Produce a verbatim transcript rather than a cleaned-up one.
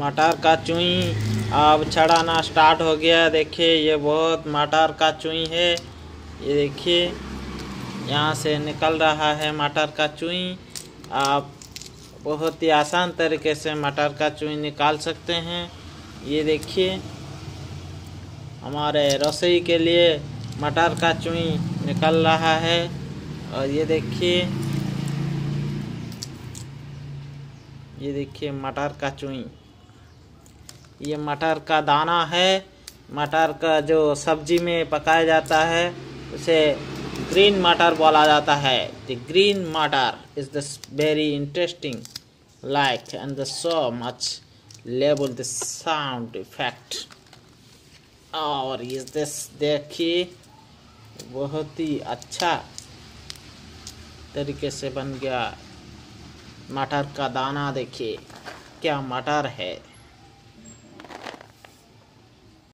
मटर का चुई अब छड़ाना स्टार्ट हो गया। देखिए ये बहुत मटर का चुई है। ये देखिए यहाँ से निकल रहा है मटर का चुई। आप बहुत ही आसान तरीके से मटर का चुई निकाल सकते हैं। ये देखिए हमारे रसोई के लिए मटर का चुई निकल रहा है। और ये देखिए ये देखिए मटर का चुई, ये मटर का दाना है। मटर का जो सब्जी में पकाया जाता है उसे ग्रीन मटर बोला जाता है। The green matar is the very interesting like and the so much level the sound effect. और इस दिस देखिए बहुत ही अच्छा तरीके से बन गया मटर का दाना। देखिए क्या मटर है।